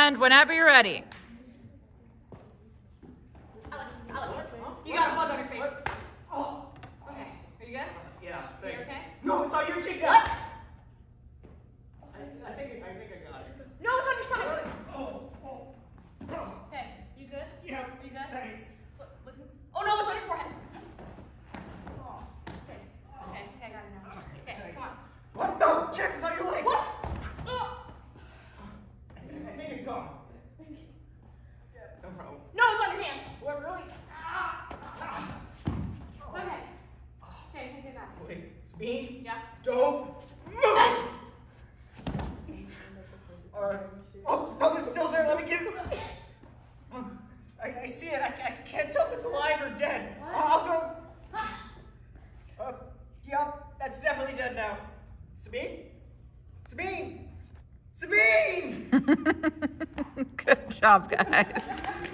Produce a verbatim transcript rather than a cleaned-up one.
And whenever you're ready. Alex, Alex, you got a bug on your face. What? Oh. Okay, are you good? Yeah, thanks. You okay? No, it's on your cheek now. What? I, I think I think I got it. No, it's on your stomach. Oh, oh, oh. Okay, you good? Yeah. Are you good? Thanks. Look, look. Oh no, it's on your forehead. Oh. Okay, okay, okay, I got it now. Okay, Thanks. come on. What? No, check. It's on your leg. What? Oh. I think, I think it's gone. Yeah, no problem. No, it's on your hand. What, really? Ah. Ah. Okay. Okay, okay, okay, that. Wait, Sabine? Yeah. Don't move! Uh, oh, no, it's still there. Let me get it. Um, I, I see it. I, I can't tell if it's alive or dead. What? I'll go. Uh, yep, that's definitely dead now. Sabine? Sabine! Sabine! Good job, guys.